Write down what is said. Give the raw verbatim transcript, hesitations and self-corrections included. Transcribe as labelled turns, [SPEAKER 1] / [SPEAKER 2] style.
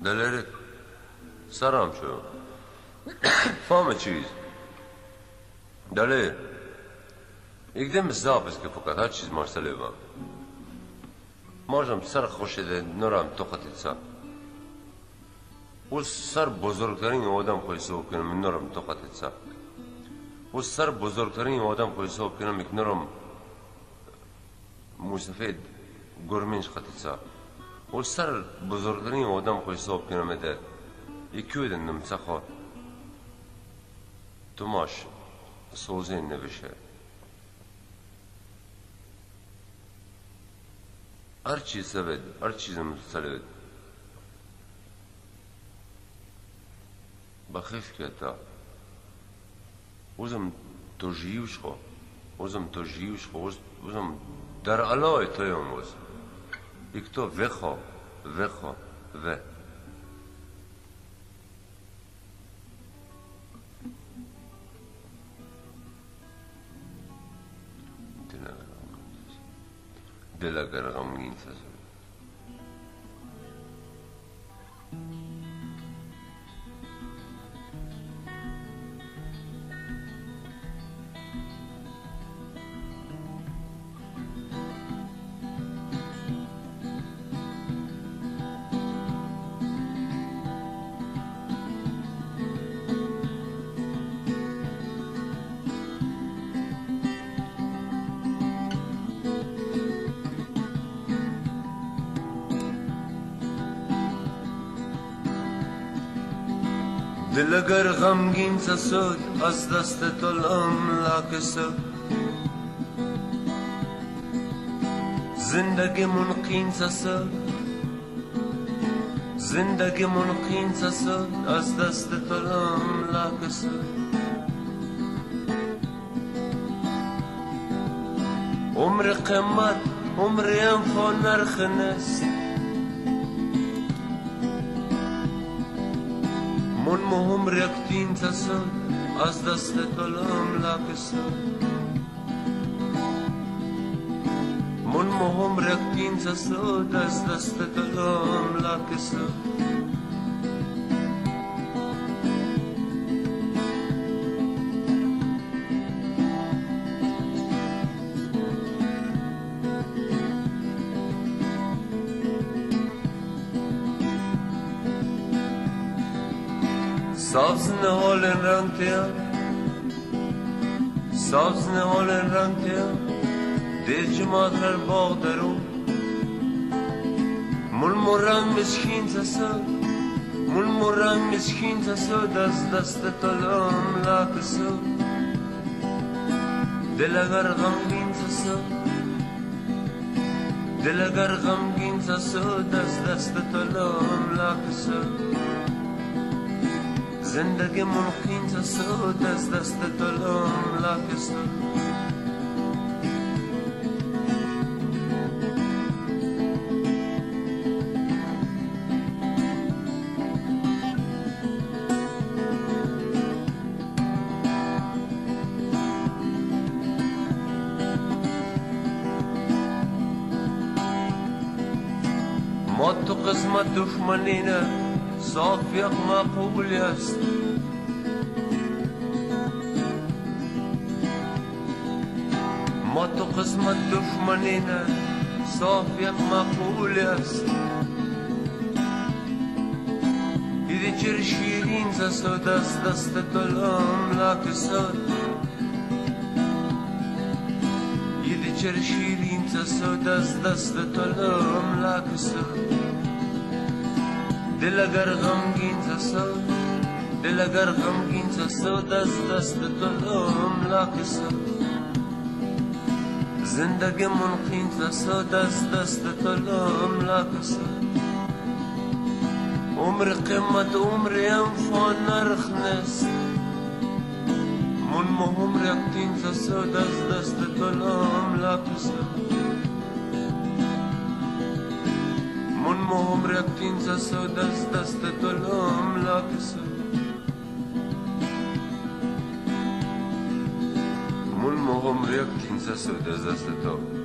[SPEAKER 1] دلرك سرام شو فهم چیز دلر يقدم الزابس كفوقات هاد چیز مرسله بام ماجم سر خوشده نورم توقتی سا و سر بزرگترین آدم خوی صحب کنم من نورم توقتی سا و سر بزرگترین آدم خوی صحب کنم یک نورم موسفید گرمینش خطی سا و سر بزرگترین آدم خوی صحب کنم ده یکیو دنم سخوا توماش سوزین نوشه هر چیز سبد هر چیزم سلبد بخیف کتا وزم توجیوش خو وزم توجیوش خو وزم در علای تویم وز یک تو وخا وخا و دل اگر غمگین سازم دل اگر غمگین شد از دست تو املاک شد زندگی منقین شد زندگی منقین شد از دست تو املاک شد عمر قیمت عمر انفا نرخ نست من مهم رکتین تسد از دست تلام لاکسد من مهم رکتین تسد از دست تلام لاکسد Savs ne håller rank till Savs ne håller rank till Det cemaatler bağdaru Mul murran miskin tasad Mul murran miskin tasad Az dast talam lakasad Dil agar ghamgin tasad Dil agar ghamgin tasad Az dast talam lakasad زندگی منقین شد از دست دلم لاکسد ما تو قسمت دشمنی نه صاف یک مقبولی است ما تو قسمت دشمنی نه صاف یک مقبولی است دیدی چر شیرین زسد از دست تلام لاکسد دیدی چر شیرین زسد از دست تلام لاکسد دل اگر غمگین شد دل اگر غمگین شد از دست تلام لاکسد زندگی منقین شد از دست تلام لاکسد عمر قیمت عمر انفا نرخ نست من مهم رکتین شد از دست تلام لاکسد من مهم رکتین شد از دست تلام لاکسد من مهم رکتین شد از دست تو